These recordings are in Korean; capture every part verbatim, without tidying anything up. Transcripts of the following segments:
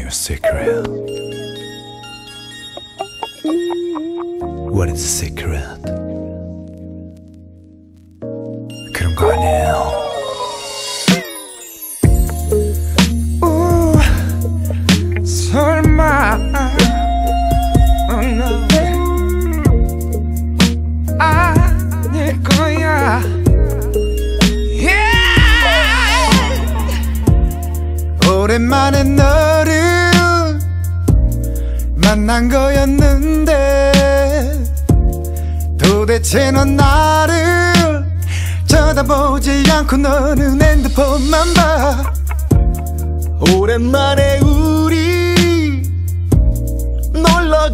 your secret? What is the secret? 그런 거 아니에요. 오, 설마 oh, no. 아닐거야. 오랜만에 너를 만난 거였는데 도대체 넌 나를 쳐다보지 않고 너는 핸드폰만 봐. 오랜만에 우리 놀러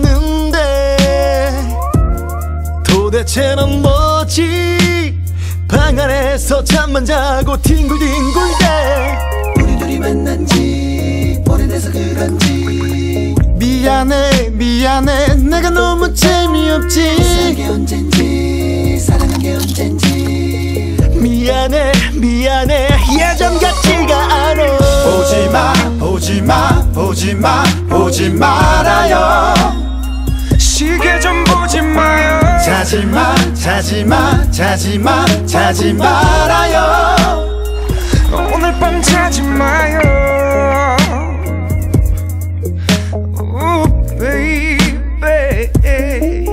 갔었는데 도대체 넌 뭐지? 방 안에서 잠만 자고 뒹굴뒹굴대. 우리 둘이 만난 지 오래돼서 그런지 미안해 미안해 내가 너무 재미없지. 사는 게 언젠지 사랑한 게 언젠지 미안해 미안해 예전 같지가 않아. 보지마 보지마 보지마 보지 말아요. 시계 좀 보지 마요. 자지마 자지마 자지마 자지 말아요. 오늘 밤 자지 마요. Oh baby yeah.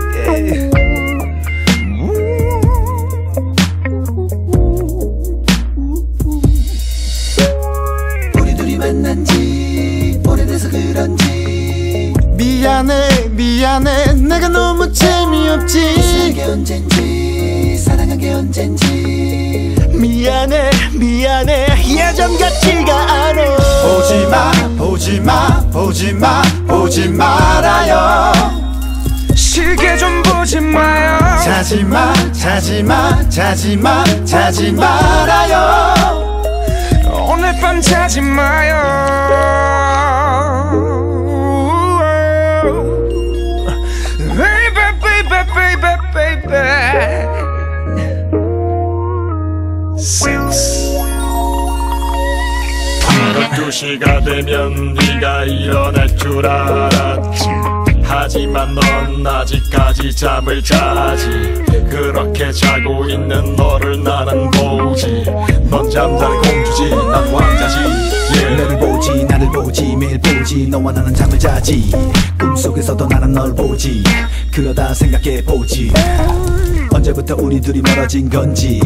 우리 둘이 만난 지 오래돼서 그런지 미안해 미안해 내가 너무 재미없지. 사는 게 언젠지 사랑한 게 언젠지 미안해 미안해 예전 같지가 않아. 보지마 보지마 보지마 보지 말아요. 시계 좀 보지 마요. 자지마 자지마 자지마 자지 말아요. 오늘 밤 자지 마요. Baby baby baby baby 열두 시가 되면 네가 일어날 줄 알았지. 하지만 넌 아직까지 잠을 자지. 그렇게 자고 있는 너를 나는 보지. 넌 잠자는 공주지 난 왕자지. yeah. 너를 보지 나를 보지 매일 보지. 너와 나는 잠을 자지. 꿈속에서도 나는 널 보지. 그러다 생각해보지. 언제부터 우리 둘이 멀어진 건지.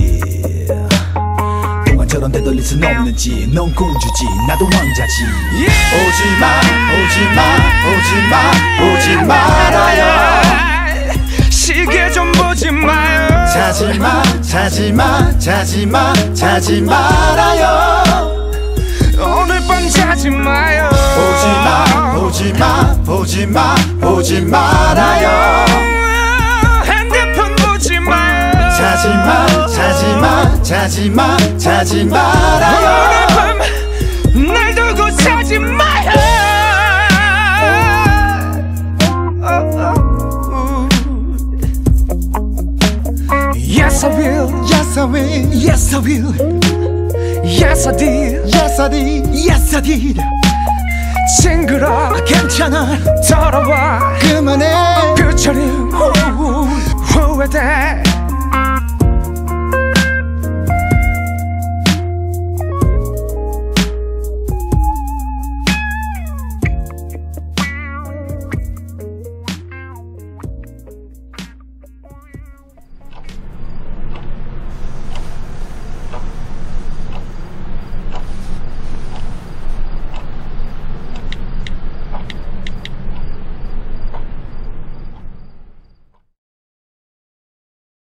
동안처럼 되돌릴 순 없는지. 넌 공주지 나도 왕자지. yeah. 오지마 오지마 오지마 보지 말아요. 시계 좀 보지 마요. 자지마 자지마 자지마 자지 말아요. 오늘 밤 자지 마요. 보지마 보지마 보지마 보지 말아요. 핸드폰 보지 마요. 자지마 자지마 자지마 자지 말아요. 오늘 밤 날 두고 자지 마요. Yes I will, yes I will, yes I will. Yes I did, yes I did, yes I did. 징그러 괜찮아 더러워 그만해. 끝처럼 후회돼.